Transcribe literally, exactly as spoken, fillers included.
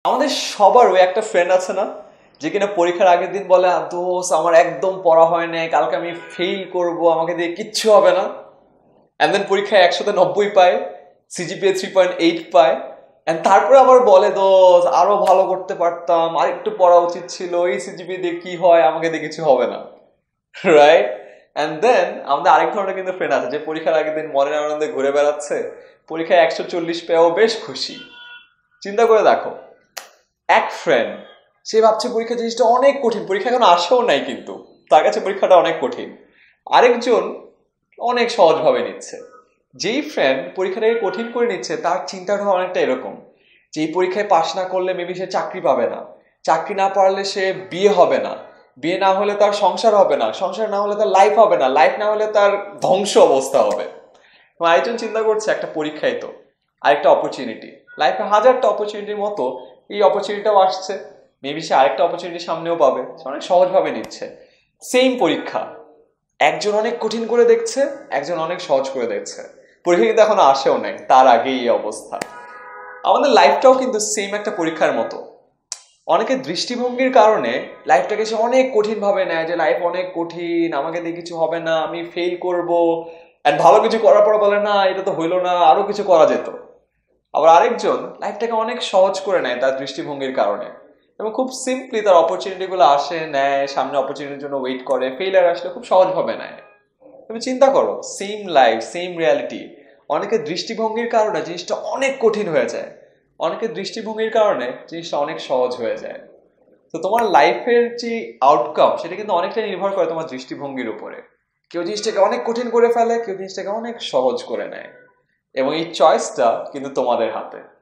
আমাদের সবার ওই একটা ফ্রেন্ড আছে না, যে কিনা পরীক্ষার আগের দিন বলে দোস্ত আমার একদম পড়া হয় নাই, কালকে আমি ফেল করব, আমাকে দিয়ে কিচ্ছু হবে না। অ্যান্ড দেন পরীক্ষায় একশোতে নব্বই পায়, সিজিপিএ থ্রি পয়েন্ট এইট পায়, অ্যান্ড তারপরে আবার বলে দোস্ত আরো ভালো করতে পারতাম, আর একটু পড়া উচিত ছিল, এই সিজিপিএ দিয়ে কি হয়, আমাকে দিয়ে কিছু হবে না, রাইট? অ্যান্ড দেন আমাদের আরেক ধরনের কিন্তু ফ্রেন্ড আছে যে পরীক্ষার আগের দিন মনের আনন্দে ঘুরে বেড়াচ্ছে, পরীক্ষায় একশো চল্লিশ পেয়েও বেশ খুশি। চিন্তা করে দেখো, এক ফ্রেন্ড সে ভাবছে পরীক্ষা জিনিসটা অনেক কঠিন, পরীক্ষা এখন আসেও নাই কিন্তু তার কাছে পরীক্ষাটা অনেক কঠিন। আরেকজন অনেক সহজভাবে নিচ্ছে। যেই ফ্রেন্ড পরীক্ষাটাকে কঠিন করে নিচ্ছে তার চিন্তাটা অনেকটা এরকম যে এই পরীক্ষায় পাশ না করলে মেবি সে চাকরি পাবে না, চাকরি না পারলে সে বিয়ে হবে না, বিয়ে না হলে তার সংসার হবে না, সংসার না হলে তার লাইফ হবে না, লাইফ না হলে তার ধ্বংস অবস্থা হবে। আরেকজন চিন্তা করছে একটা পরীক্ষাই তো, আরেকটা অপরচুনিটি, লাইফে হাজারটা অপরচুনিটির মতো এই অপরচুনিটিটাও আসছে, মেবি সে আরেকটা অপরচুনিটি সামনেও পাবে, সে অনেক সহজভাবে নিচ্ছে। সেম পরীক্ষা, একজন অনেক কঠিন করে দেখছে, একজন অনেক সহজ করে দেখছে, পরীক্ষা কিন্তু এখনো আসেও নাই, তার আগেই এই অবস্থা। আমাদের লাইফটাও কিন্তু সেম একটা পরীক্ষার মতো। অনেকের দৃষ্টিভঙ্গির কারণে লাইফটাকে সে অনেক কঠিন ভাবে নেয়, যে লাইফ অনেক কঠিন, আমাকে দিয়ে কিছু হবে না, আমি ফেল করব, এন্ড ভালো কিছু করার পর বলে না এটা তো হইলো না, আরো কিছু করা যেত। আবার আরেকজন লাইফটাকে অনেক সহজ করে নেয় তার দৃষ্টিভঙ্গির কারণে, এবং খুব সিম্পলি তার অপরচুনিটি গুলো আসে, নেয়, সামনে অপরচুনিটির জন্য ওয়েট করে, ফেইলিয়ার আসলে খুব সহজভাবে নেয়। তুমি চিন্তা করো, সেম লাইফ সেম রিয়ালিটি, অনেকের দৃষ্টিভঙ্গির কারণে জিনিসটা অনেক কঠিন হয়ে যায়, অনেকের দৃষ্টিভঙ্গির কারণে জিনিসটা অনেক সহজ হয়ে যায়। তো তোমার লাইফের যে আউটকাম সেটা কিন্তু অনেকটা নির্ভর করে তোমার দৃষ্টিভঙ্গির উপরে। কেউ জিনিসটাকে অনেক কঠিন করে ফেলে, কেউ জিনিসটাকে অনেক সহজ করে নেয়, এবং এই চয়েসটা কিন্তু তোমাদের হাতে।